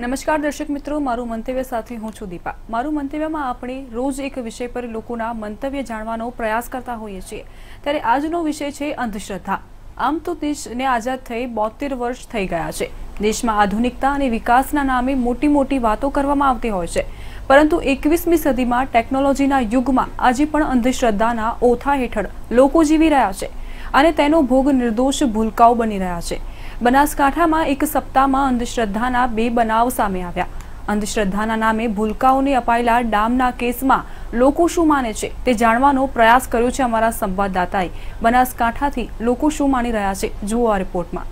નમસ્કાર દર્શક મિત્રો, મારું મંતવ્ય સાથે હું છું દીપા। મારું મંતવ્યમાં આપણે રોજ એક વિષય પર લોકોના મંતવ્ય જાણવાનો પ્રયાસ કરતા હોઈએ છીએ, ત્યારે આજનો વિષય છે અંધશ્રદ્ધા। આમ તો દેશને આઝાદ થઈ 72 વર્ષ થઈ ગયા છે। દેશમાં આધુનિકતા અને વિકાસના નામે મોટી મોટી વાતો કરવામાં આવતી હોય છે, પરંતુ 21મી સદીમાં ટેકનોલોજીના યુગમાં આજે પણ અંધશ્રદ્ધાના ઓથા હેઠળ લોકો જીવી રહ્યા છે અને તેનો ભોગ નિર્દોષ ભૂલકાઓ બની રહ્યા છે। બનાસકાંઠામાં એક સપ્તાહમાં અંધશ્રદ્ધાના 2 બનાવ સામે આવ્યા। અંધશ્રદ્ધાના નામે ભૂલકાઓને અપાયેલા ડામના કેસમાં લોકો શું માને છે તે જાણવાનો પ્રયાસ કર્યો છે અમારા સંવાદદાતાએ। બનાસકાંઠાથી લોકો શું માની રહ્યા છે, જુઓ આ રિપોર્ટમાં।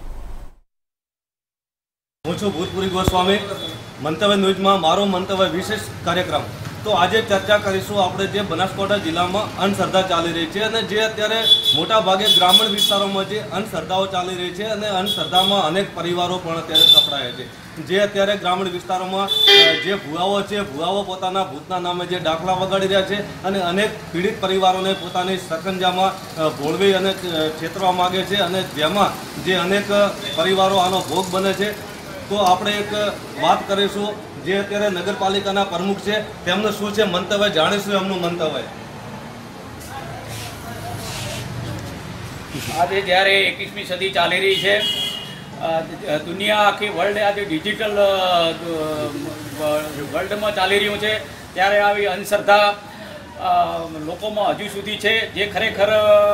હું છું ભૂતપૂરી ગોસ્વામી, મંતવ્ય ન્યૂઝમાં મારો મંતવ્ય વિશેષ કાર્યક્રમ। તો આજે ચર્ચા કરીશું આપણે જે બનાસકાંઠા જિલ્લામાં અંધશ્રદ્ધા ચાલી રહી છે અને જે અત્યારે મોટા ભાગે ગ્રામીણ વિસ્તારોમાં જે અંધશ્રદ્ધાઓ ચાલી રહી છે અને અંધશ્રદ્ધામાં અનેક પરિવારો પણ અત્યારે સપડાયા છે। જે અત્યારે ગ્રામીણ વિસ્તારોમાં જે ભુવાઓ છે, ભુવાઓ પોતાના ભૂતના નામે જે દાખલા વગાડી રહ્યા છે અને અનેક પીડિત પરિવારોને પોતાની સકંજામાં ભોળવી અને છેતરવા માગે છે અને જેમાં જે અનેક પરિવારો આનો ભોગ બને છે। તો આપણે એક વાત કરીશું જે અત્યારે નગરપાલિકાના પ્રમુખ છે તેમનું શું છે મંતવ્ય, જાણીશું એમનું મંતવ્ય। આજે જ્યારે 21મી સદી ચાલી રહી છે, દુનિયા આખી વર્લ્ડ આજે ડિજિટલ વર્લ્ડમાં ચાલી રહ્યું છે, ત્યારે આવી અંધશ્રદ્ધા લોકોમાં હજુ સુધી છે, જે ખરેખર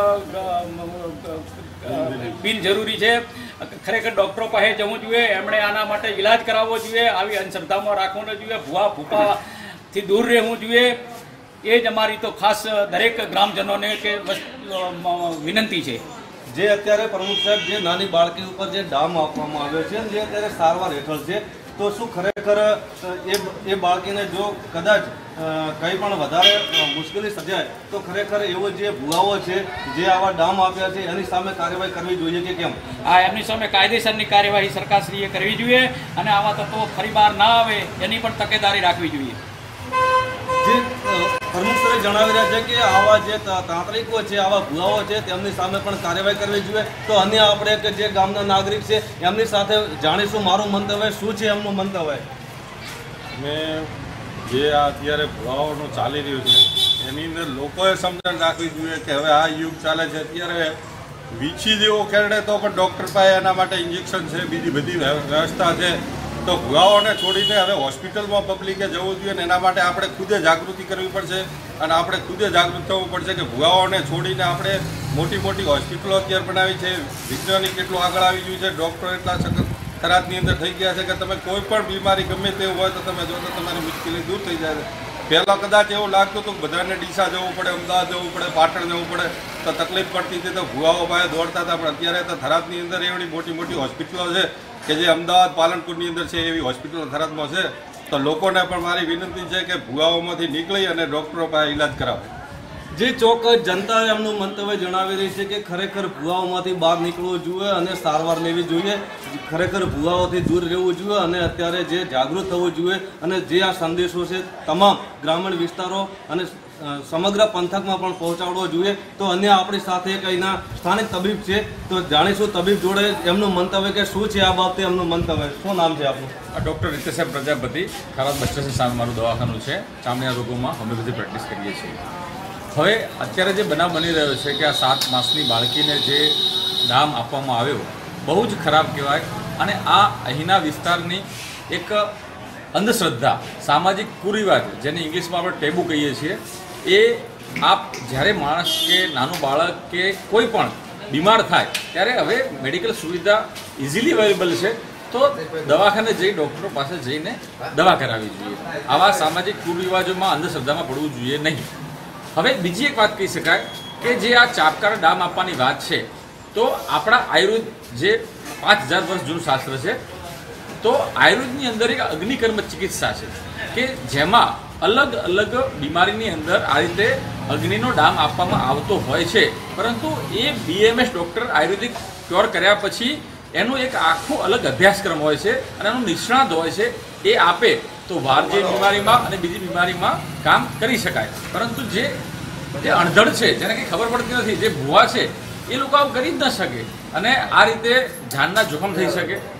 બિનજરૂરી છે। ખરેખર ડૉક્ટરો પાસે જવું જોઈએ, એમણે આના માટે ઈલાજ કરાવવો જોઈએ, આવી અંધશ્રદ્ધામાં રાખવું ન જોઈએ, ભૂવા ભૂપાથી દૂર રહેવું જોઈએ। એ જ અમારી તો ખાસ દરેક ગ્રામજનોને કે વિનંતી છે। જે અત્યારે પ્રમુખ સાહેબ જે નાની બાળકી ઉપર જે ડામ આપવામાં આવ્યો છે જે અત્યારે સારવાર હેઠળ છે, તો શું ખરેખર એ બાળકીને જો કદાચ કંઈ પણ વધારે મુશ્કેલી સર્જાય તો ખરેખર એવો જે ભુવાઓ છે જે આવા ડામ આપ્યા છે એની સામે કાર્યવાહી કરવી જોઈએ કે કેમ? એમની સામે કાયદેસરની કાર્યવાહી સરકારશ્રીએ કરવી જોઈએ અને આવા તત્વો ફરી બહાર ના આવે એની પણ તકેદારી રાખવી જોઈએ। જે પ્રમુખ સરે જણાવી રહ્યા છે કે આવા જે તાંત્રિકો છે, આવા ભુવાઓ છે તેમની સામે પણ કાર્યવાહી કરવી જોઈએ। તો અન્ય આપણે કે જે ગામના નાગરિક છે એમની સાથે જાણીશું મારું મંતવ્ય શું છે, એમનું મંતવ્ય। મેં જે આ અત્યારે ભુવાઓનું ચાલી રહ્યું છે એની અંદર લોકોએ સમજણ રાખવી જોઈએ કે હવે આ યુગ ચાલે છે, અત્યારે વીછી જેવો કેરડે તો પણ ડૉક્ટર પાસે એના માટે ઇન્જેક્શન છે, બીજી બધી વ્યવસ્થા છે। તો ભુવાઓને છોડીને હવે હોસ્પિટલમાં પબ્લિકે જવું જોઈએ ને એના માટે આપણે ખુદે જાગૃતિ કરવી પડશે અને આપણે ખુદે જાગૃત થવું પડશે કે ભુવાઓને છોડીને આપણે મોટી મોટી હોસ્પિટલો અત્યારે બનાવી છે, વિજ્ઞાનિક એટલું આગળ આવી ગયું છે, ડૉક્ટર એટલા સખત ખરાબની અંદર થઈ ગયા છે કે તમે કોઈ પણ બીમારી ગમે તેવું હોય તો તમે જો તો તમારી મુશ્કેલી દૂર થઈ જાય। પહેલાં કદાચ એવું લાગતું હતું કે બધાને ડીસા જવું પડે, અમદાવાદ જવું પડે, પાટણ જવું પડે તો તકલીફ પડતી હતી, તો ભુવાઓ પાસે દોડતા હતા, પણ અત્યારે તો થરાદની અંદર એવડી મોટી મોટી હોસ્પિટલો છે કે જે અમદાવાદ પાલનપુરની અંદર છે એવી હોસ્પિટલો થરાદમાં છે। તો લોકોને પણ મારી વિનંતી છે કે ભુવાઓમાંથી નીકળી અને ડૉક્ટરો પાસે ઈલાજ કરાવે। જે ચોક્કસ જનતા એમનું મંતવ્ય જણાવી રહી છે કે ખરેખર ભુવાઓમાંથી બહાર નીકળવું જોઈએ અને સારવાર લેવી જોઈએ, ખરેખર ભુવાઓથી દૂર રહેવું જોઈએ અને અત્યારે જે જાગૃત થવું જોઈએ અને જે આ સંદેશો છે તમામ ગ્રામીણ વિસ્તારો અને સમગ્ર પંથકમાં પણ પહોંચાડવો જોઈએ। તો અન્ય આપણી સાથે એક અહીંના સ્થાનિક તબીબ છે, તો જાણીશું તબીબ જોડે એમનું મંતવ્ય કે શું છે આ બાબતે એમનું મંતવ્ય। શું નામ છે આપનું? Doctor Ritesh Prajapati, Tharad bus station સામે મારું દવાખાનું છે। ચામડીના રોગોમાં હોમિયોપેથી પ્રેક્ટિસ કરીએ છીએ। હવે અત્યારે જે બનાવ બની રહ્યો છે કે આ 7 માસની બાળકીને જે ડામ આપવામાં આવ્યો બહુ જ ખરાબ કહેવાય અને આ અહીંના વિસ્તારની એક અંધશ્રદ્ધા, સામાજિક કુરિવાજ, જેને ઇંગ્લિશમાં આપણે ટેબુ કહીએ છીએ, એ આપ જ્યારે માણસ કે નાનું બાળક કે કોઈ પણ બીમાર થાય ત્યારે હવે મેડિકલ સુવિધા ઇઝીલી અવેલેબલ છે, તો દવાખાને જઈ ડૉક્ટરો પાસે જઈને દવા કરાવવી જોઈએ। આવા સામાજિક કુરિવાજોમાં અંધશ્રદ્ધામાં પડવું જોઈએ નહીં। હવે બીજી એક વાત કહી શકાય કે જે આ ચાપકાર ડામ આપવાની વાત છે, તો આપણા આયુર્વેદ જે 5000 વર્ષ જૂનું શાસ્ત્ર છે, તો આયુર્વેદની અંદર એક અગ્નિકર્મ ચિકિત્સા છે કે જેમાં અલગ અલગ બીમારીની અંદર આ રીતે અગ્નિનો ડામ આપવામાં આવતો હોય છે, પરંતુ એ BMS ડૉક્ટર આયુર્વેદિક ક્યોર કર્યા પછી એનું એક આખું અલગ અભ્યાસક્રમ હોય છે અને એનું નિષ્ણાત હોય છે, એ આપે તો વાર જે બીમારીમાં અને બીજી બીમારીમાં કામ કરી શકાય। પરંતુ જે અણધડ છે, જેને કંઈ ખબર પડતી નથી, જે ભુવા છે, એ લોકો આવું કરી જ ન શકે અને આ રીતે જાનના જોખમ થઈ શકે।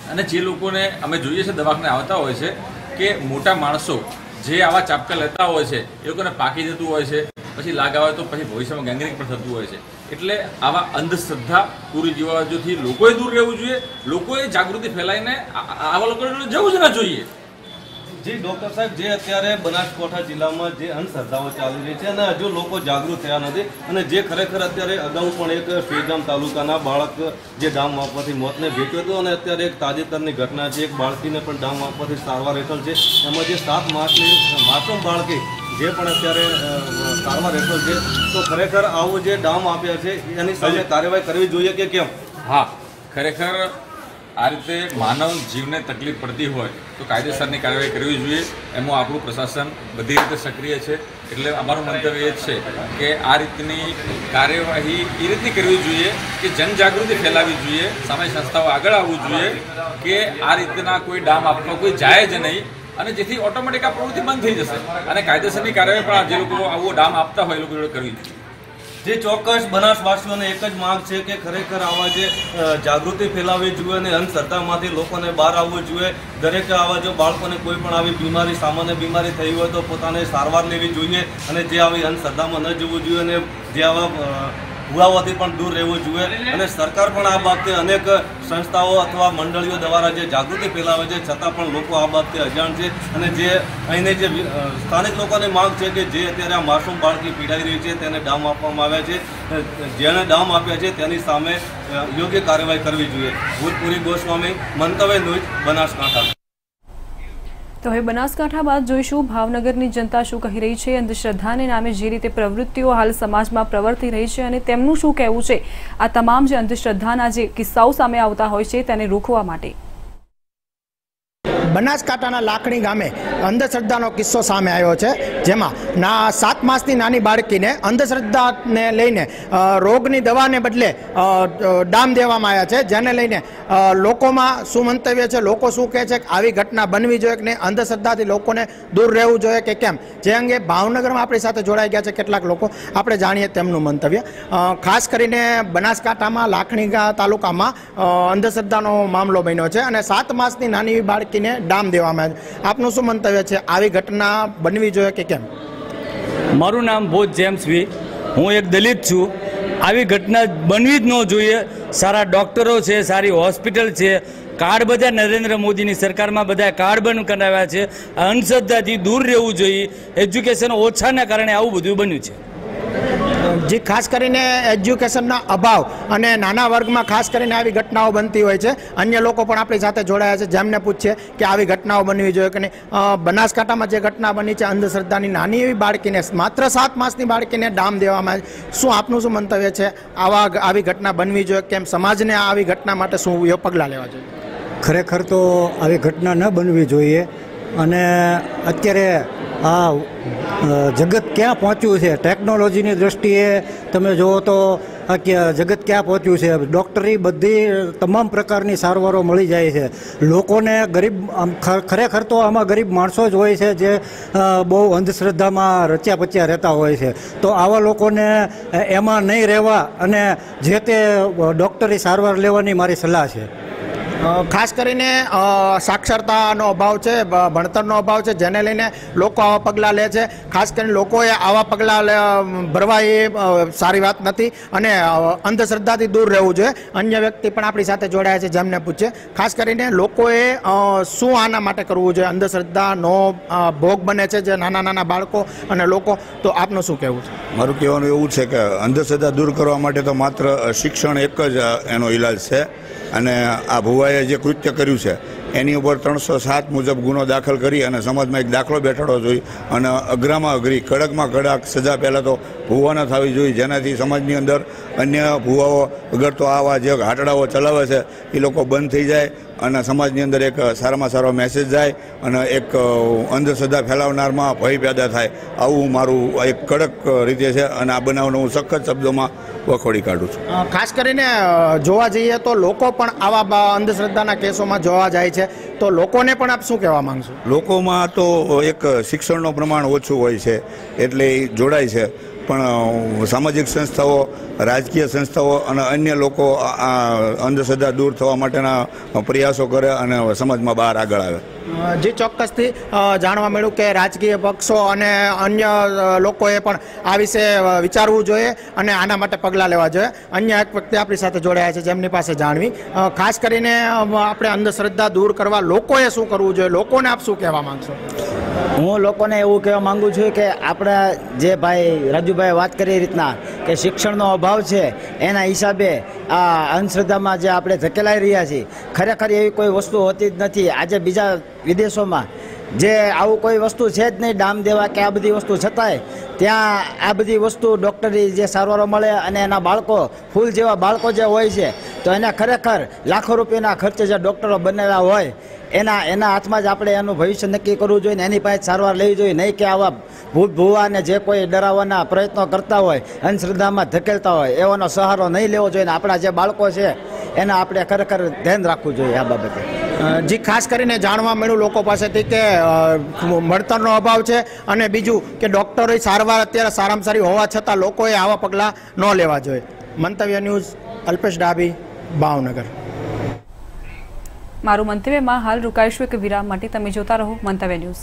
અને જે લોકોને અમે જોઈએ છે દવાખાને આવતા હોય છે કે મોટા માણસો જે આવા ચાપકા લેતા હોય છે એ લોકોને પાકી જતું હોય છે, પછી લાગ આવે તો પછી ભવિષ્યમાં ગેંગ્રીન પણ થતું હોય છે. એટલે આવા અંધશ્રદ્ધા કુરીરિવાજોથી લોકોએ દૂર રહેવું જોઈએ, લોકોએ જાગૃતિ ફેલાઈને આવા લોકો જવું જ ના જોઈએ. જી ડૉક્ટર સાહેબ, જે અત્યારે બનાસકાંઠા જિલ્લામાં જે અંધશ્રદ્ધાઓ ચાલી રહી છે અને હજુ લોકો જાગૃત થયા નથી, અને જે ખરેખર અત્યારે અગાઉ પણ એક શ્રીગામ તાલુકાના બાળક જે ડામ વાપરવાથી મોતને ભેટ્યો હતો, અને અત્યારે એક તાજેતરની ઘટના છે, એક બાળકીને પણ ડામ વાપરવાથી સારવાર હેઠળ છે, એમાં જે 7 માસની માસૂમ બાળકી જે પણ અત્યારે સારવાર હેઠળ છે, તો ખરેખર આવું જે ડામ આપ્યા છે એની સામે કાર્યવાહી કરવી જોઈએ કે કેમ? હા, ખરેખર આ રીતે માનવ જીવને તકલીફ પડતી હોય તો કાયદેસરની કાર્યવાહી કરવી જોઈએ. એમાં આપણું પ્રશાસન બધી રીતે સક્રિય છે. એટલે અમારું મંતવ્ય એ જ છે કે આ રીતની કાર્યવાહી એ રીતની કરવી જોઈએ કે જનજાગૃતિ ફેલાવવી જોઈએ, સામાજિક સંસ્થાઓ આગળ આવવું જોઈએ કે આ રીતના કોઈ ડામ આપવા કોઈ જાય જ નહીં, અને જેથી ઓટોમેટિક આ પ્રવૃત્તિ બંધ થઈ જશે. અને કાયદેસરની કાર્યવાહી પણ જે લોકો આવો ડામ આપતા હોય એ લોકો જોડે કરવી જોઈએ. જે ચોક્કસ બનાસવાસીઓને એક જ માંગ છે કે ખરેખર આવા જે જાગૃતિ ફેલાવવી જોઈએ અને અંધશ્રદ્ધામાંથી લોકોને બહાર આવવું જોઈએ. દરેક આવા જો બાળકોને કોઈ પણ આવી બીમારી, સામાન્ય બીમારી થઈ હોય તો પોતાને સારવાર લેવી જોઈએ, અને જે આવી અંધશ્રદ્ધામાં ન જવું જોઈએ, અને જે આવા ભૂલાવાથી પણ દૂર રહેવું જોઈએ. અને સરકાર પણ આ બાબતે અનેક સંસ્થાઓ અથવા મંડળીઓ દ્વારા જે જાગૃતિ ફેલાવે છે, છતાં પણ લોકો આ બાબતે અજાણ છે. અને જે અહીંને જે સ્થાનિક લોકોની માંગ છે કે જે અત્યારે આ માસૂમ બાળકી પીડાઈ રહી છે તેને ડામ આપવામાં આવ્યા છે, જેણે ડામ આપ્યા છે તેની સામે યોગ્ય કાર્યવાહી કરવી જોઈએ. ભૂતપૂરી ગોસ્વામી, મંતવ્ય ન્યૂઝ, બનાસકાંઠા. તો હવે બનાસકાંઠા બાદ જોઈશું ભાવનગરની જનતા શું કહી રહી છે. અંધશ્રદ્ધાને નામે જે રીતે પ્રવૃત્તિઓ હાલ સમાજમાં પ્રવર્તી રહી છે અને તેમનું શું કહેવું છે આ તમામ જે અંધશ્રદ્ધાના જે કિસ્સાઓ સામે આવતા હોય છે તેને રોકવા માટે. બનાસકાંઠાના લાખણી ગામે અંધશ્રદ્ધાનો કિસ્સો સામે આવ્યો છે, જેમાં 7 માસની નાની બાળકીને અંધશ્રદ્ધાને લઈને રોગની દવાને બદલે ડામ દેવામાં આવ્યા છે, જેને લઈને લોકોમાં શું મંતવ્ય છે, લોકો શું કહે છે કે આવી ઘટના બનવી જોઈએ કે નહીં, અંધશ્રદ્ધાથી લોકોને દૂર રહેવું જોઈએ કે કેમ. જે અંગે ભાવનગરમાં આપણી સાથે જોડાઈ ગયા છે કેટલાક લોકો, આપણે જાણીએ તેમનું મંતવ્ય. ખાસ કરીને બનાસકાંઠામાં લાખણી તાલુકામાં અંધશ્રદ્ધાનો મામલો બન્યો છે અને 7 માસની નાની બાળકીને ડામ દેવામાં આવે છે. આપનું શું મંતવ્ય છે, આવી ઘટના બનવી જોઈએ કે કેમ? મારું નામ ભોજ જેમ્સ વી, હું એક દલિત છું. આવી ઘટના બનવી જ ન જોઈએ. સારા ડૉક્ટરો છે, સારી હોસ્પિટલ છે, કાર્ડ બધા નરેન્દ્ર મોદીની સરકારમાં બધા કાર્ડ બંધ કરાવ્યા છે. અંધશ્રદ્ધાથી દૂર રહેવું જોઈએ. એજ્યુકેશન ઓછાના કારણે આવું બધું બન્યું છે. જે ખાસ કરીને એજ્યુકેશનના અભાવ અને નાના વર્ગમાં ખાસ કરીને આવી ઘટનાઓ બનતી હોય છે. અન્ય લોકો પણ આપણી સાથે જોડાયા છે, જેમને પૂછીએ કે આવી ઘટનાઓ બનવી જોઈએ કે નહીં. બનાસકાંઠામાં જે ઘટના બની છે અંધશ્રદ્ધાની, નાની એવી બાળકીને, માત્ર 7 માસની બાળકીને ડામ દેવામાં આવે, શું આપનું શું મંતવ્ય છે? આવી ઘટના બનવી જોઈએ કેમ? સમાજને આવી ઘટના માટે શું પગલાં લેવા જોઈએ? ખરેખર તો આવી ઘટના ન બનવી જોઈએ. અને અત્યારે આ જગત ક્યાં પહોંચ્યું છે ટેકનોલોજીની દૃષ્ટિએ તમે જુઓ તો આ જગત ક્યાં પહોંચ્યું છે. ડૉક્ટરી બધી તમામ પ્રકારની સારવારો મળી જાય છે. લોકોને ગરીબ, ખરેખર તો આમાં ગરીબ માણસો જ હોય છે જે બહુ અંધશ્રદ્ધામાં રચ્યા પચ્યા રહેતા હોય છે. તો આવા લોકોને એમાં નહીં રહેવા અને જે તે ડૉક્ટરી સારવાર લેવાની મારી સલાહ છે. ખાસ કરીને સાક્ષરતાનો અભાવ છે, ભણતરનો અભાવ છે, જેને લઈને લોકો આવા પગલાં લે છે. ખાસ કરીને લોકોએ આવા પગલાં ભરવા એ સારી વાત નથી અને અંધશ્રદ્ધાથી દૂર રહેવું જોઈએ. અન્ય વ્યક્તિ પણ આપણી સાથે જોડાયા છે, જેમને પૂછે ખાસ કરીને લોકોએ શું આના માટે કરવું જોઈએ? અંધશ્રદ્ધાનો ભોગ બને છે જે નાના નાના બાળકો અને લોકો, તો આપનું શું કહેવું છે? મારું કહેવાનું એવું છે કે અંધશ્રદ્ધા દૂર કરવા માટે તો માત્ર શિક્ષણ એક જ એનો ઈલાજ છે. અને આ ભુવાએ જે કૃત્ય કર્યું છે એની ઉપર 307 મુજબ ગુનો દાખલ કરી અને સમાજમાં એક દાખલો બેઠાડવો જોઈએ અને અઘરામાં અઘરી, કડકમાં કડક સજા પહેલાં તો ભુવાને થવી જોઈએ, જેનાથી સમાજની અંદર અન્ય ભુવાઓ અગર તો આવા જે હાટડાઓ ચલાવે છે એ લોકો બંધ થઈ જાય અને સમાજની અંદર એક સારામાં સારો મેસેજ જાય અને એક અંધશ્રદ્ધા ફેલાવનારમાં ભય પેદા થાય. આવું મારું એક કડક રીતે છે અને આ બનાવને હું સખત શબ્દોમાં વખોડી કાઢું છું. ખાસ કરીને જોવા જઈએ તો લોકો પણ આવા અંધશ્રદ્ધાના કેસોમાં જોવા જાય છે, તો લોકોને પણ આપ શું કહેવા માંગશો? લોકોમાં તો એક શિક્ષણનું પ્રમાણ ઓછું હોય છે એટલે એ જોડાય છે પણ સામાજિક સંસ્થાઓ, રાજકીય સંસ્થાઓ અને અન્ય લોકો આ અંધશ્રદ્ધા દૂર થવા માટેના પ્રયાસો કરે અને સમાજમાં બહાર આગળ આવે. જે ચોક્કસથી જાણવા મળ્યું કે રાજકીય પક્ષો અને અન્ય લોકોએ પણ આ વિશે વિચારવું જોઈએ અને આના માટે પગલાં લેવા જોઈએ. અન્ય એક વ્યક્તિ આપણી સાથે જોડાયા છે જેમની પાસે જાણવી, ખાસ કરીને આપણે અંધશ્રદ્ધા દૂર કરવા લોકોએ શું કરવું જોઈએ, લોકોને આપ શું કહેવા માંગશો? હું લોકોને એવું કહેવા માંગુ છું કે આપણા જે ભાઈ રાજુભાઈ વાત કરી રીતના કે શિક્ષણનો અભાવ છે એના હિસાબે આ અંધશ્રદ્ધામાં જે આપણે ધકેલાઈ રહ્યા છીએ, ખરેખર એવી કોઈ વસ્તુ હોતી જ નથી. આજે બીજા વિદેશોમાં જે આવું કોઈ વસ્તુ છે જ નહીં, ડામ દેવા કે આ બધી વસ્તુ છતાંય ત્યાં આ બધી વસ્તુ ડૉક્ટરી જે સારવારો મળે અને એના બાળકો ફૂલ જેવા બાળકો જે હોય છે તો એને ખરેખર લાખો રૂપિયાના ખર્ચે જે ડૉક્ટરો બનેલા હોય એના હાથમાં જ આપણે એનું ભવિષ્ય નક્કી કરવું જોઈએ ને એની પાસે સારવાર લેવી જોઈએ, નહીં કે આવા ભૂત ભૂવાને જે કોઈ ડરાવવાના પ્રયત્નો કરતા હોય, અંધશ્રદ્ધામાં ધકેલતા હોય એવાનો સહારો નહીં લેવો જોઈએ. આપણા જે બાળકો છે એના આપણે ખરેખર ધ્યાન રાખવું જોઈએ આ બાબતે. જી, ખાસ કરીને જાણવા મળ્યું લોકો પાસેથી કે મળતરનો અભાવ છે અને બીજું કે ડૉક્ટરોની સારવાર અત્યારે સારામાં સારી હોવા છતાં લોકોએ આવા પગલાં ન લેવા જોઈએ. મંતવ્ય ન્યૂઝ, અલ્પેશ ડાભી, ભાવનગર. મારું મંતવ્યમાં હાલ રોકાઈશું એક વિરામ માટે. તમે જોતા રહો મંતવ્ય ન્યૂઝ.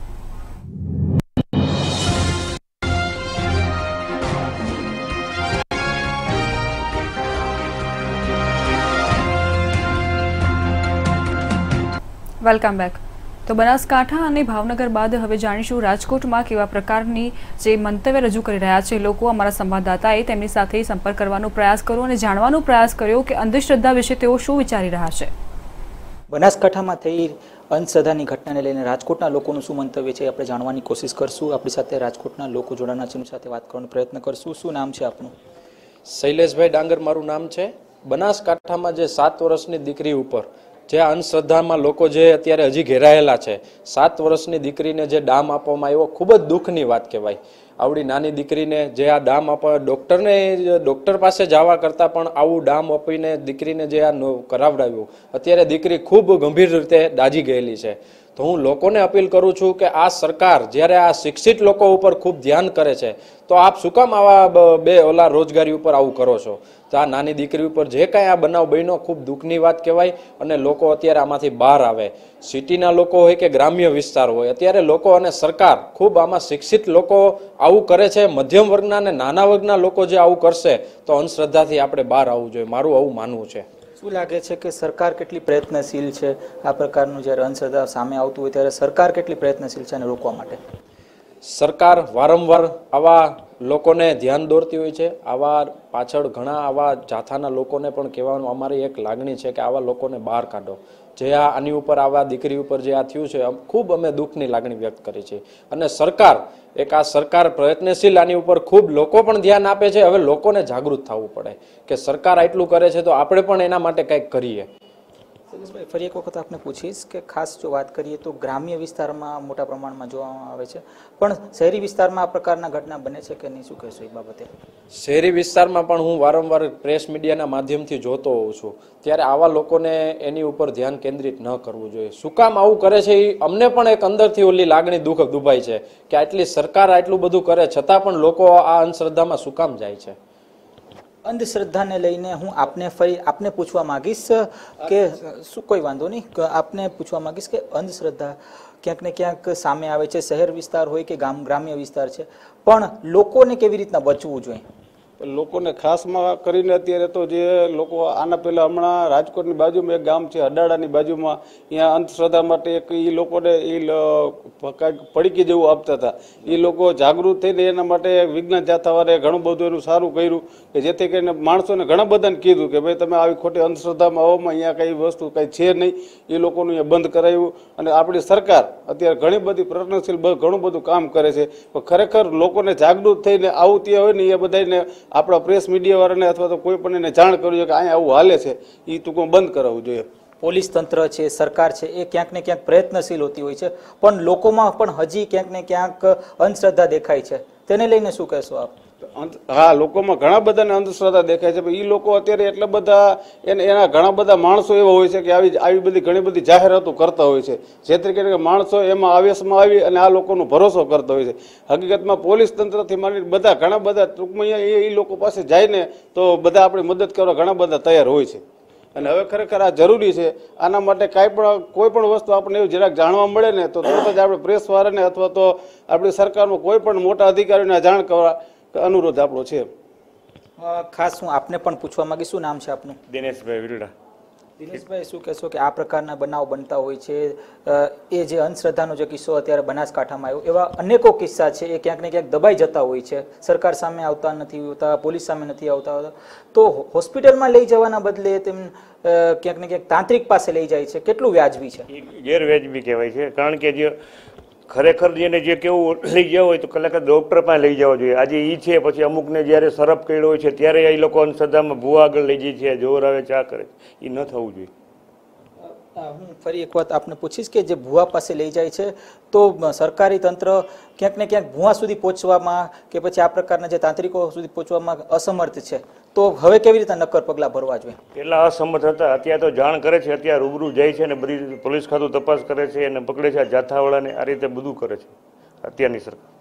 Welcome back. તો બનાસકાંઠા અને ભાવનગર બાદ હવે જાણીશું રાજકોટમાં કેવા પ્રકારની જે મંતવ્ય રજૂ કરી રહ્યા છે લોકો. અમારા સંવાદદાતાએ તેમની સાથે સંપર્ક કરવાનો પ્રયાસ કર્યો અને જાણવાનો પ્રયાસ કર્યો કે અંધશ્રદ્ધા વિશે તેઓ શું વિચારી રહ્યા છે. બનાસકાંઠામાં થઈ અંધશ્રદ્ધાની ઘટનાને લઈને રાજકોટના લોકોનું શું મંતવ્ય છે આપણે જાણવાની કોશિશ કરશું. આપણી સાથે રાજકોટના લોકો જોડાના છે, એમની સાથે વાત કરવાનો પ્રયત્ન કરશું. શું નામ છે આપનું? શૈલેષભાઈ ડાંગર મારું નામ છે. બનાસકાંઠામાં જે 7 વર્ષની દીકરી ઉપર જે અંધશ્રદ્ધામાં લોકો જે અત્યારે હજી ઘેરાયેલા છે, 7 વર્ષની દીકરીને જે ડામ આપવામાં આવ્યો, ખૂબ જ દુઃખની વાત કહેવાય. આવડી નાની દીકરીને જે આ ડામ આપવા, ડૉક્ટર પાસે જવા કરતાં પણ આવું ડામ આપીને દીકરીને જે આ કરાવડાવ્યું, અત્યારે દીકરી ખૂબ ગંભીર રીતે દાઝી ગયેલી છે. તો હું લોકોને અપીલ કરું છું કે આ સરકાર જ્યારે આ શિક્ષિત લોકો ઉપર ખૂબ ધ્યાન કરે છે તો આપ શું કામ આવા રોજગારી ઉપર આવું કરો છો? તો આ નાની દીકરી ઉપર જે કાંઈ આ બનાવ બન્યો ખૂબ દુઃખની વાત કહેવાય અને લોકો અત્યારે આમાંથી બહાર આવે. સિટીના લોકો હોય કે ગ્રામ્ય વિસ્તાર હોય, અત્યારે લોકો અને સરકાર ખૂબ આમાં શિક્ષિત લોકો આવું કરે છે. મધ્યમ વર્ગના અને નાના વર્ગના લોકો જે આવું કરશે તો અંધશ્રદ્ધાથી આપણે બહાર આવવું જોઈએ, મારું આવું માનવું છે. શું લાગે છે કે સરકાર કેટલી પ્રયત્નશીલ છે? આ પ્રકારનું જ્યારે અંધશ્રદ્ધા સામે આવતું હોય ત્યારે સરકાર કેટલી પ્રયત્નશીલ છે આને રોકવા માટે? સરકાર વારંવાર આવા લોકોને ધ્યાન દોરતી હોય છે. આવા પાછળ ઘણા આવા જાથાના લોકોને પણ કહેવાનું અમારી એક લાગણી છે કે આવા લોકોને બહાર કાઢો. જે આની ઉપર આવા દીકરી ઉપર જે આ થયું છે, ખૂબ અમે દુઃખની લાગણી વ્યક્ત કરી છે. અને સરકાર પ્રયત્નશીલ આની ઉપર ખૂબ લોકો પણ ધ્યાન આપે છે. હવે લોકોને જાગૃત થવું પડે કે સરકાર આટલું કરે છે તો આપણે પણ એના માટે કંઈક કરીએ. શૈલેષભાઈ, ફરી એક વખત આપને પૂછીશ કે ખાસ જો વાત કરીએ તો ગ્રામ્ય વિસ્તારમાં મોટા પ્રમાણમાં જોવામાં આવે છે, પણ શહેરી વિસ્તારમાં આ પ્રકારના ઘટના બને છે કે નહીં? શું કહેશો એ બાબતે? શહેરી વિસ્તારમાં પણ હું વારંવાર પ્રેસ મીડિયાના માધ્યમથી જોતો હોઉં છું, ત્યારે આવા લોકોને એની ઉપર ધ્યાન કેન્દ્રિત ન કરવું જોઈએ. શું કામ આવું કરે છે એ અમને પણ એક અંદરથી ઓલી લાગણી દુભાઈ છે કે આટલી સરકાર આટલું બધું કરે છતાં પણ લોકો આ અંધશ્રદ્ધામાં શું કામ જાય છે? અંધશ્રદ્ધાને લઈને હું આપને પૂછવા માંગીશ કે શું, કોઈ વાંધો નહીં, આપને પૂછવા માંગીશ કે અંધશ્રદ્ધા ક્યાંક ને ક્યાંક સામે આવે છે, શહેર વિસ્તાર હોય કે ગ્રામ્ય વિસ્તાર છે, પણ લોકોને કેવી રીતના બચવું જોઈએ? લોકોને ખાસમાં કરીને અત્યારે તો જે લોકો આના પહેલાં હમણાં રાજકોટની બાજુમાં એક ગામ છે હડાડાની બાજુમાં, ત્યાં અંધશ્રદ્ધા માટે એક એ લોકોને કાંઈક પડીકી જેવું આપતા હતા. એ લોકો જાગૃત થઈને એના માટે વિજ્ઞાન જાથાવાળાએ ઘણું બધું એનું સારું કર્યું કે જેથી કરીને માણસોને ઘણા બધાને કીધું કે ભાઈ તમે આવી ખોટી અંધશ્રદ્ધામાં આવવામાં અહીંયા કઈ વસ્તુ કંઈ છે નહીં. એ લોકોનું અહીંયા બંધ કરાવ્યું અને આપણી સરકાર અત્યારે ઘણી બધી પ્રયત્નશીલ ઘણું બધું કામ કરે છે. પણ ખરેખર લોકોને જાગૃત થઈને આવું ત્યાં હોય ને એ બધાને આપણા પ્રેસ મીડિયાવાળાને અથવા તો કોઈ પણ એને જાણ કરવી કે અહીંયા આવું હાલે છે, એ ટૂંકમાં બંધ કરાવવું જોઈએ. પોલીસ તંત્ર છે, સરકાર છે, એ ક્યાંક ને ક્યાંક પ્રયત્નશીલ હોતી હોય છે, પણ લોકોમાં પણ હજી ક્યાંક ને ક્યાંક અંધશ્રદ્ધા દેખાય છે. તેને લઈને શું કહેશો આપ? હા, લોકોમાં ઘણા બધાને અંધશ્રદ્ધા દેખાય છે. એ લોકો અત્યારે એટલા બધા એના ઘણા બધા માણસો એવા હોય છે કે આવી બધી ઘણી બધી જાહેરાતો કરતા હોય છે, જેથી કરીને માણસો એમાં આવેશમાં આવી અને આ લોકોનો ભરોસો કરતા હોય છે. હકીકતમાં પોલીસ તંત્રથી માંડી બધા ઘણા બધા ટૂંકમાં એ લોકો પાસે જાય ને તો બધા આપણી મદદ કરવા ઘણા બધા તૈયાર હોય છે. અને હવે ખરેખર આ જરૂરી છે. આના માટે કોઈ પણ વસ્તુ આપણને એવું જરાક જાણવા મળે ને તો તરત જ આપણે પ્રેસવાળાને અથવા તો આપણી સરકારમાં કોઈ પણ મોટા અધિકારીઓને જાણ કરવા અનુરોધ આપણો છે. ખાસ હું આપને પણ પૂછવા માંગીશ, શું નામ છે આપનું? દિનેશભાઈ વિરડા. દિનેશભાઈ, શું કહેશો કે આ પ્રકારના બનાવ બનતા હોય છે, એ જે અંધશ્રદ્ધાનો જે કિસ્સો અત્યારે બનાસકાંઠામાં આવ્યો, એવા અનેકો કિસ્સા છે એ ક્યાંક ને ક્યાંક દબાઈ જતા હોય છે, સરકાર સામે આવતા નથી હોતા, પોલીસ સામે નથી આવતા હોતા, તો હોસ્પિટલમાં લઈ જવાના બદલે તેમ ક્યાંક ને ક્યાંક તાંત્રિક પાસે લઈ જાય છે. કેટલું વ્યાજબી છે? ગેરવ્યાજબી કહેવાય છે, કારણ કે જે ખરેખર જેને જે કેવું લઈ જવું હોય તો કલાકાર ડૉક્ટર પાસે લઈ જવો જોઈએ. આજે એ છે, પછી અમુકને જ્યારે સરપ કર્યો હોય છે ત્યારે એ લોકો અંધશ્રદ્ધામાં ભૂવા આગળ લઈ જાય છે, જોર આવે ચા કરે છે, એ ન થવું જોઈએ. હું ફરી એક વાત આપને પૂછીશ કે જે ભૂવા પાસે લઈ જાય છે તો સરકારી તંત્ર ક્યાંક ને ક્યાંક ભૂવા સુધી પહોંચવામાં કે પછી આ પ્રકારના જે તાંત્રિકો સુધી પહોંચવામાં અસમર્થ છે, તો હવે કેવી રીતે નક્કર પગલાં ભરવા જોઈએ? પહેલાં અસમર્થ હતા, અત્યારે તો જાણ કરે છે, અત્યારે રૂબરૂ જાય છે ને બધી પોલીસ ખાતું તપાસ કરે છે અને પકડે છે જાથાવાળાને, આ રીતે બધું કરે છે અત્યારની સરકાર.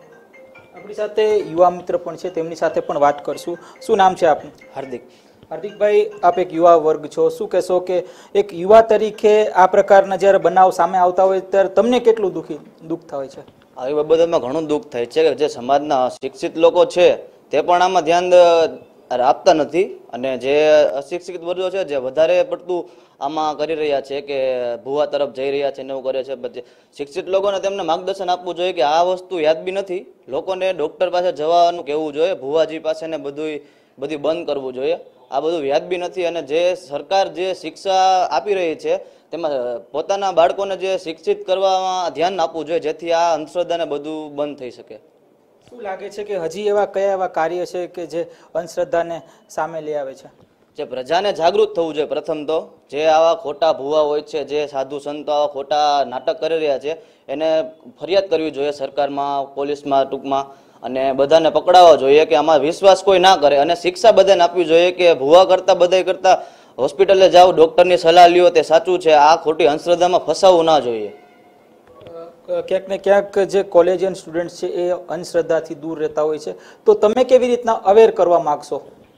આપણી સાથે યુવા મિત્ર પણ છે, તેમની સાથે પણ વાત કરશું. શું નામ છે આપનું? હાર્દિક. હાર્દિકભાઈ, આપ એક યુવા વર્ગ છો, શું કહેશો કે એક યુવા તરીકે આ પ્રકારના જ્યારે બનાવ સામે આવતા હોય ત્યારે તમને કેટલું દુઃખ થાય છે? આવી બાબતોમાં ઘણું દુઃખ થાય છે કે જે સમાજના શિક્ષિત લોકો છે તે પણ આમાં ધ્યાન આપતા નથી, અને જે અશિક્ષિત વર્ગો છે જે વધારે પડતું આમાં કરી રહ્યા છે કે ભૂવા તરફ જઈ રહ્યા છે ને એવું કરે છે. પછી શિક્ષિત લોકોને તેમને માર્ગદર્શન આપવું જોઈએ કે આ વસ્તુ યાદબી નથી, લોકોને ડૉક્ટર પાસે જવાનું કહેવું જોઈએ, ભૂવાજી પાસે ને બધું બંધ કરવું જોઈએ. આ બધું વ્યાજબી નથી, અને જે સરકાર જે શિક્ષા આપી રહી છે તેમાં પોતાના બાળકોને જે શિક્ષિત કરવામાં ધ્યાન આપવું જોઈએ, જેથી આ અંધશ્રદ્ધાને બધું બંધ થઈ શકે. શું લાગે છે કે હજી એવા કયા એવા કાર્ય છે કે જે અંધશ્રદ્ધાને સામે લઈ આવે છે? જે પ્રજાને જાગૃત થવું જોઈએ. પ્રથમ તો જે આવા ખોટા ભૂવા હોય છે, જે સાધુ સંતો આવા ખોટા નાટક કરી રહ્યા છે, એને ફરિયાદ કરવી જોઈએ સરકારમાં, પોલીસમાં, ટૂંકમાં, અને બધાને પકડાવવા જોઈએ કે આમાં વિશ્વાસ કોઈ ના કરે, અને શિક્ષા બધાને આપવી જોઈએ કે ભૂવા કરતા બધાય કરતા હોસ્પિટલે જાઓ, ડૉક્ટરની સલાહ લ્યો, તે સાચું છે. આ ખોટી અંધશ્રદ્ધામાં ફસાવવું ના જોઈએ. ક્યાંક ને ક્યાંક જે કોલેજિયન સ્ટુડન્ટ છે એ અંધશ્રદ્ધાથી દૂર રહેતા હોય છે, તો તમે કેવી રીતના અવેર કરવા માગશો?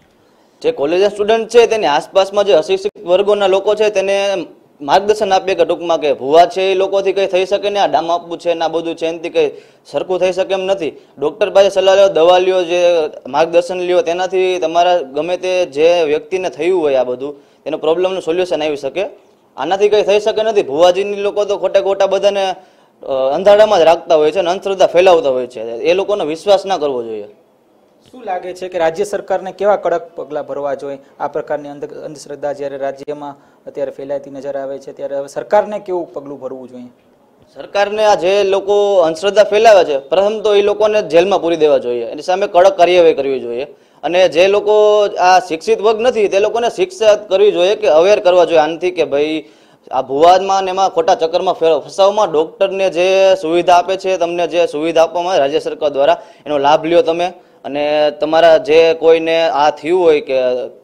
જે કોલેજિયન સ્ટુડન્ટ છે તેની આસપાસમાં જે અશિક્ષિત વર્ગોના લોકો છે તેને માર્ગદર્શન આપીએ કે ટૂંકમાં કે ભૂવા છે એ લોકોથી કંઈ થઈ શકે ને, આ ડામ આપવું છે ને આ બધું છે એનાથી કંઈ સરખું થઈ શકે એમ નથી. ડૉક્ટર પાસે સલાહ લ્યો, દવા લ્યો, જે માર્ગદર્શન લ્યો, તેનાથી તમારા ગમે તે જે વ્યક્તિને થયું હોય આ બધું તેનો પ્રોબ્લેમનું સોલ્યુશન આવી શકે. આનાથી કંઈ થઈ શકે નથી. ભૂવાજીની લોકો તો ખોટા બધાને અંધારામાં જ રાખતા હોય છે અને અંધશ્રદ્ધા ફેલાવતા હોય છે, એ લોકોનો વિશ્વાસ ના કરવો જોઈએ. શું લાગે છે કે રાજ્ય સરકારને કેવા કડક પગલાં ભરવા જોઈએ? આ પ્રકારની અંધશ્રદ્ધા જ્યારે રાજ્યમાં અત્યારે ફેલાતી નજર આવે છે ત્યારે હવે સરકારને કેવું પગલું ભરવું જોઈએ? સરકારને આ જે લોકો અંધશ્રદ્ધા ફેલાવે છે, પ્રથમ તો એ લોકોને જેલમાં પૂરી દેવા જોઈએ, એની સામે કડક કાર્યવાહી કરવી જોઈએ. અને જે લોકો આ શિક્ષિત વર્ગ નથી તે લોકોને શિક્ષા કરવી જોઈએ કે અવેર કરવા જોઈએ આનાથી કે ભાઈ આ ભૂવાદમાં ને એમાં ખોટા ચક્કરમાં ફસાવવામાં ડૉક્ટરને જે સુવિધા આપે છે, તમને જે સુવિધા આપવામાં રાજ્ય સરકાર દ્વારા, એનો લાભ લ્યો તમે. અને તમારા જે કોઈને આ થયું હોય કે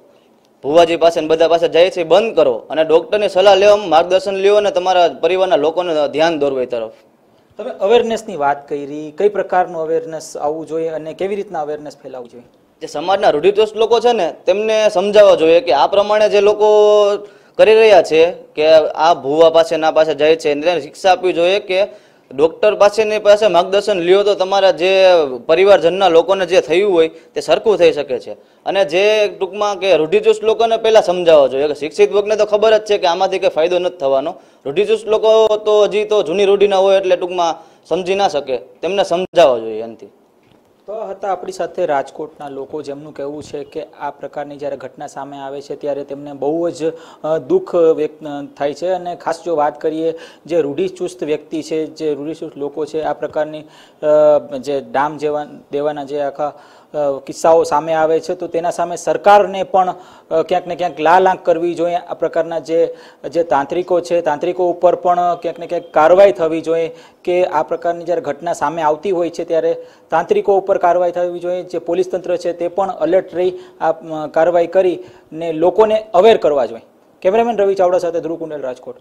ભૂવાજી પાસે બધા પાસે જાય છે બંધ કરો, અને ડૉક્ટરની સલાહ લેવામાં માર્ગદર્શન લ્યો, અને તમારા પરિવારના લોકોને ધ્યાન દોરવા તરફ. તમે અવેરનેસની વાત કરી, કઈ પ્રકારનું અવેરનેસ આવવું જોઈએ અને કેવી રીતના અવેરનેસ ફેલાવવું જોઈએ? જે સમાજના રૂઢિચુસ્ત લોકો છે ને તેમને સમજાવવા જોઈએ કે આ પ્રમાણે જે લોકો કરી રહ્યા છે કે આ ભૂવા પાસે ના પાસે જાય છે, એને શિક્ષા આપવી જોઈએ કે ડૉક્ટર પાસે માર્ગદર્શન લ્યો તો તમારા જે પરિવારજનના લોકોને જે થયું હોય તે સરખું થઈ શકે છે. અને જે ટૂંકમાં કે રૂઢિચુસ્ત લોકોને પહેલાં સમજાવવા જોઈએ કે શિક્ષિત વર્ગને તો ખબર જ છે કે આમાંથી કંઈ ફાયદો નથી થવાનો. રૂઢિચુસ્ત લોકો તો હજી તો જૂની રૂઢિના હોય એટલે ટૂંકમાં સમજી ના શકે, તેમને સમજાવવા જોઈએ. એનાથી તો હતા આપણી સાથે રાજકોટના લોકો, જેમનું કહેવું છે કે આ પ્રકારની જ્યારે ઘટના સામે આવે છે ત્યારે તેમને બહુ જ દુઃખ વ્યક્ત થાય છે. અને ખાસ જો વાત કરીએ જે રૂઢિચુસ્ત વ્યક્તિ છે, જે રૂઢિચુસ્ત લોકો છે, આ પ્રકારની જે ડામ દેવાના જે આખા કિસ્સાઓ સામે આવે છે તો તેના સામે સરકારને પણ ક્યાંક ને ક્યાંક લાલ આંખ કરવી જોઈએ. આ પ્રકારના જે તાંત્રિકો છે તાંત્રિકો ઉપર પણ ક્યાંક ને ક્યાંક કાર્યવાહી થવી જોઈએ કે આ પ્રકારની જ્યારે ઘટના સામે આવતી હોય છે ત્યારે તાંત્રિકો ઉપર કાર્યવાહી થવી જોઈએ. જે પોલીસ તંત્ર છે તે પણ એલર્ટ રહી આ કાર્યવાહી કરી ને લોકોને અવેર કરવા જોઈએ. કેમેરામેન રવિ ચાવડા સાથે ધ્રુવ કુંડેલ, રાજકોટ.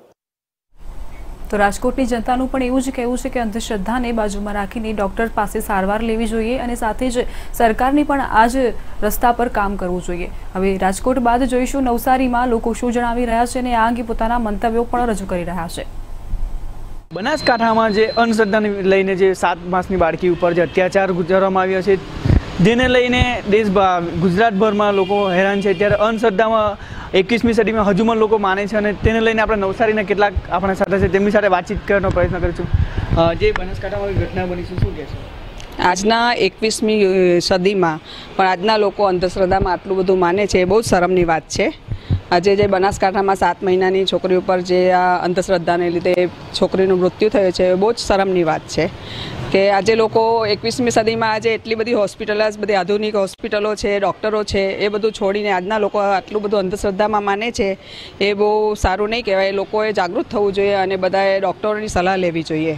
તો રાજકોટની જનતાનું પણ એવું જ કહેવું છે કે અંધશ્રદ્ધાને બાજુમાં રાખીને ડોક્ટર પાસે સારવાર લેવી જોઈએ અને સાથે જ સરકારની પણ આ જ રસ્તા પર કામ કરવું જોઈએ. હવે રાજકોટ બાદ જોઈશું નવસારીમાં લોકો શું જણાવી રહ્યા છે અને આ અંગે પોતાના મંતવ્યો પણ રજૂ કરી રહ્યા છે. બનાસકાંઠામાં જે અંધશ્રદ્ધાને લઈને જે 7 માસની બાળકી ઉપર જે અત્યાચાર ગુજારવામાં આવ્યો છે જેને લઈને ગુજરાતભરમાં લોકો હેરાન છે, ત્યારે અંધશ્રદ્ધામાં 21મી સદીમાં હજુ પણ લોકો માને છે અને તેને લઈને આપણે નવસારીના કેટલાક આપણા સાથે છે તેમની સાથે વાતચીત કરવાનો પ્રયત્ન કરીશું. જે બનાસકાંઠામાં ઘટના બની છે શું કહેશો? આજના 21મી સદીમાં પણ આજના લોકો અંધશ્રદ્ધામાં આટલું બધું માને છે એ બહુ શરમની વાત છે. આજે જે બનાસકાંઠામાં 7 મહિનાની છોકરી ઉપર જે આ અંધશ્રદ્ધાને લીધે છોકરીનું મૃત્યુ થયું છે એ બહુ જ શરમની વાત છે કે આજે લોકો 21મી સદીમાં આજે એટલી બધી હોસ્પિટલો, બધી આધુનિક હોસ્પિટલો છે, ડૉક્ટરો છે, એ બધું છોડીને આજના લોકો આટલું બધું અંધશ્રદ્ધામાં માને છે એ બહુ સારું નહીં કહેવાય. લોકોએ જાગૃત થવું જોઈએ અને બધાએ ડૉક્ટરોની સલાહ લેવી જોઈએ.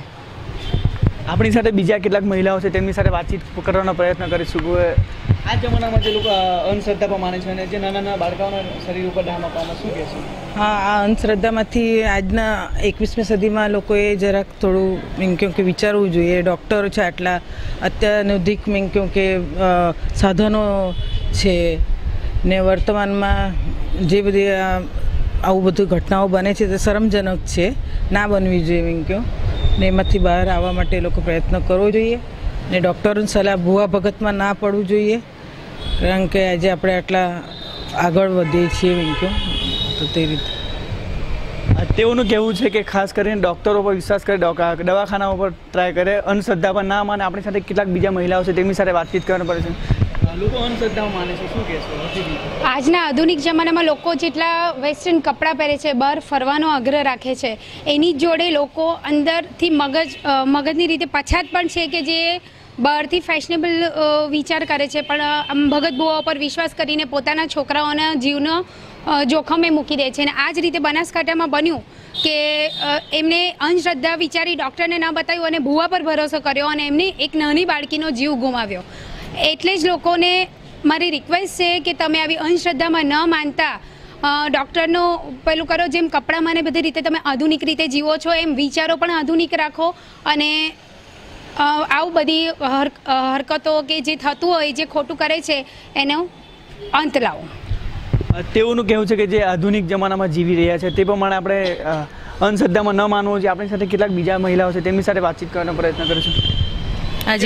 આપણી સાથે બીજા કેટલાક મહિલાઓ છે તેમની સાથે વાતચીત કરવાનો પ્રયત્ન કરીશું. આ જમાનામાં જે લોકો અંધશ્રદ્ધા પર માને છે અને જે નાના બાળકોના શરીર ઉપર ડામ આપવામાં શું કહેશે? હા, આ અંધશ્રદ્ધામાંથી આજના 21મી સદીમાં લોકોએ જરાક થોડું મીન કે વિચારવું જોઈએ. ડૉક્ટરો છે આટલા અત્યાધુનિક મીન કે સાધનો છે ને વર્તમાનમાં જે બધી આવું બધું ઘટનાઓ બને છે તે શરમજનક છે, ના બનવી જોઈએ મીન ને એમાંથી બહાર આવવા માટે એ લોકો પ્રયત્ન કરવો જોઈએ ને ડૉક્ટરોની સલાહ ભૂવા ભગતમાં ના પડવું જોઈએ કારણ કે આજે આપણે આટલા આગળ વધીએ છીએ તો તે રીતે. તેઓનું કહેવું છે કે ખાસ કરીને ડૉક્ટરો પર વિશ્વાસ કરે, દવાખાનાઓ પર ટ્રાય કરે, અંધશ્રદ્ધા પર ના માને. આપણી સાથે કેટલાક બીજા મહિલાઓ છે તેમની સાથે વાતચીત કરવાની પડે છે. લોકો અંધશ્રદ્ધામાં માને છે, શું કહેશો? આજના આધુનિક જમાનામાં લોકો જેટલા વેસ્ટર્ન કપડાં પહેરે છે, બહાર ફરવાનો આગ્રહ રાખે છે, એની જોડે લોકો અંદરથી મગજની રીતે પછાત પણ છે કે જે બહારથી ફેશનેબલ વિચાર કરે છે પણ ભગત બુઆઓ પર વિશ્વાસ કરીને પોતાના છોકરાઓના જીવનો જોખમે મૂકી દે છે. અને આ જ રીતે બનાસકાંઠામાં બન્યું કે એમને અંધશ્રદ્ધા વિચારી ડૉક્ટરને ન બતાવ્યું અને ભુવા પર ભરોસો કર્યો અને એમને એક નાની બાળકીનો જીવ ગુમાવ્યો. એટલે જ લોકોને મારી રિક્વેસ્ટ છે કે તમે આવી અંધશ્રદ્ધામાં ન માનતા ડૉક્ટરનું પેલું કરો, જેમ કપડામાં ને બધી રીતે તમે આધુનિક રીતે જીવો છો એમ વિચારો પણ આધુનિક રાખો અને આવું બધી હરકતો કે જે થતું હોય, જે ખોટું કરે છે એનો અંત લાવો. તેઓનું કહેવું છે કે જે આધુનિક જમાનામાં જીવી રહ્યા છે તે પ્રમાણે આપણે અંધશ્રદ્ધામાં ન માનવું જોઈએ. આપણી સાથે કેટલાક બીજા મહિલાઓ છે તેમની સાથે વાતચીત કરવાનો પ્રયત્ન કરીશું. આજે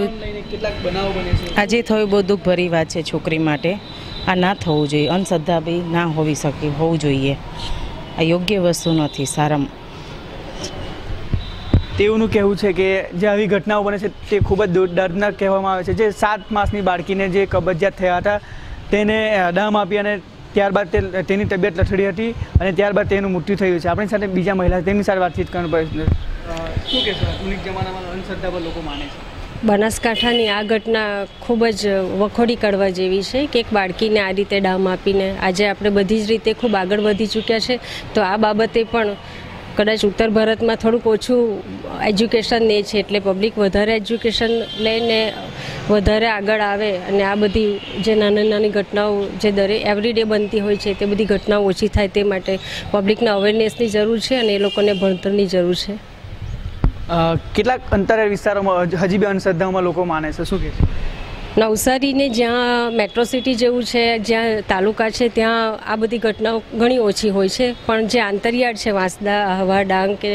થયું બહુ દુઃખભરી વાત છે છોકરી માટે. આ ના થવું જોઈએ. અંધશ્રદ્ધા બી ના હોવી શકે, હોવું જોઈએ. આ યોગ્ય વસ્તુ નથી. સારા તેઓનું કહેવું છે કે જે આવી ઘટનાઓ બને છે તે ખૂબ જ દર્દનાક કહેવામાં આવે છે. જે 7 માસની બાળકીને જે કબજિયાત થયા હતા તેને દામ આપી અને ત્યારબાદ તેની તબિયત લથડી હતી અને ત્યારબાદ તેનું મૃત્યુ થયું છે. આપણી સાથે બીજા મહિલા તેમની સાથે વાતચીત કરવાનો પ્રયત્ન. શું કહેશો? આધુનિક જમાનામાં અંધશ્રદ્ધા પર લોકો માને છે. બનાસકાંઠાની આ ઘટના ખૂબ જ વખોડી કાઢવા જેવી છે કે એક બાળકીને આ રીતે ડામ આપીને આજે આપણે બધી જ રીતે ખૂબ આગળ વધી ચૂક્યા છે. તો આ બાબતે પણ કદાચ ઉત્તર ભારતમાં થોડુંક ઓછું એજ્યુકેશન લે છે એટલે પબ્લિક વધારે એજ્યુકેશન લઈને વધારે આગળ આવે અને આ બધી જે નાની નાની ઘટનાઓ જે એવરીડે બનતી હોય છે તે બધી ઘટનાઓ ઓછી થાય તે માટે પબ્લિકને અવેરનેસની જરૂર છે અને એ લોકોને ભણતરની જરૂર છે. કેટલાક અંતરિયાળ વિસ્તારોમાં હજી બી અંધશ્રદ્ધામાં લોકો માને છે, શું કહે છે? નવસારીને જ્યાં મેટ્રો સિટી જેવું છે, જ્યાં તાલુકા છે, ત્યાં આ બધી ઘટનાઓ ઘણી ઓછી હોય છે પણ જે આંતરિયાળ છે, વાંસદા, આહવા, ડાંગ કે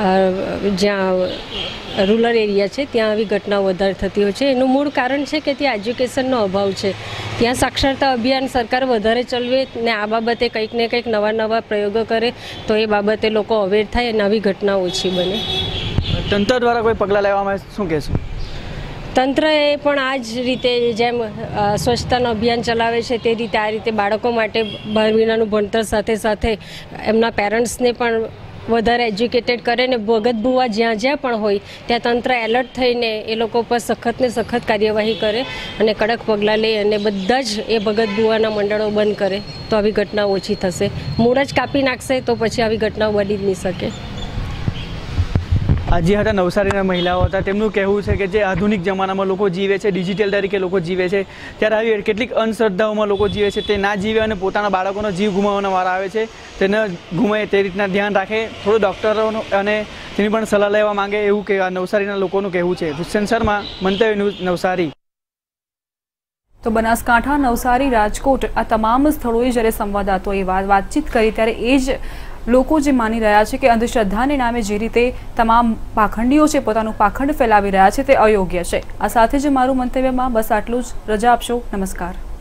જ્યાં રૂરલ એરિયા છે ત્યાં આવી ઘટનાઓ વધારે થતી હોય છે. એનું મૂળ કારણ છે કે ત્યાં એજ્યુકેશનનો અભાવ છે. ત્યાં સાક્ષરતા અભિયાન સરકાર વધારે ચલાવે ને આ બાબતે કંઈક ને કંઈક નવા નવા પ્રયોગો કરે તો એ બાબતે લોકો અવેર થાય અને આવી ઘટનાઓ ઓછી બને. તંત્ર દ્વારા કોઈ પગલાં લેવામાં શું કહેશું? તંત્રએ પણ આ જ રીતે જેમ સ્વચ્છતાનું અભિયાન ચલાવે છે તે રીતે આ રીતે બાળકો માટે બાળ વિનાનું ભણતર સાથે સાથે એમના પેરેન્ટ્સને પણ વધારે એજ્યુકેટેડ કરે ને ભગત ભુવા જ્યાં જ્યાં પણ હોય ત્યાં તંત્ર એલર્ટ થઈને એ લોકો પર સખતને સખત કાર્યવાહી કરે અને કડક પગલાં લે અને બધા જ એ ભગત ભુવાના મંડળો બંધ કરે તો આવી ઘટનાઓ ઓછી થશે. મૂળ જ કાપી નાખશે તો પછી આવી ઘટનાઓ બની જ નહીં શકે. આજે હતા નવસારીના મહિલાઓ હતા, તેમનું કહેવું છે કે જે આધુનિક જમાનામાં લોકો જીવે છે, ડિજિટલ તરીકે લોકો જીવે છે, ત્યારે આવી કેટલીક અંધશ્રદ્ધાઓમાં લોકો જીવે છે, તે ના જીવે અને પોતાના બાળકોનો જીવ ગુમાવવાના વારા આવે છે. તેને ગુમાવે તે રીતના ધ્યાન રાખે, થોડું ડૉક્ટરોનું અને તેની પણ સલાહ લેવા માંગે, એવું કે નવસારીના લોકોનું કહેવું છે. ભૂષણ શર્મા, મંતવ્ય ન્યૂઝ, નવસારી. તો બનાસકાંઠા, નવસારી, રાજકોટ આ તમામ સ્થળોએ જ્યારે સંવાદદાતાઓએ વાતચીત કરી ત્યારે એ જ લોકો જે માની રહ્યા છે કે અંધશ્રદ્ધાને નામે જે રીતે તમામ પાખંડીઓ છે પોતાનું પાખંડ ફેલાવી રહ્યા છે તે અયોગ્ય છે. આ સાથે જ મારું મંતવ્યમાં બસ આટલું જ. રજા આપશો. નમસ્કાર.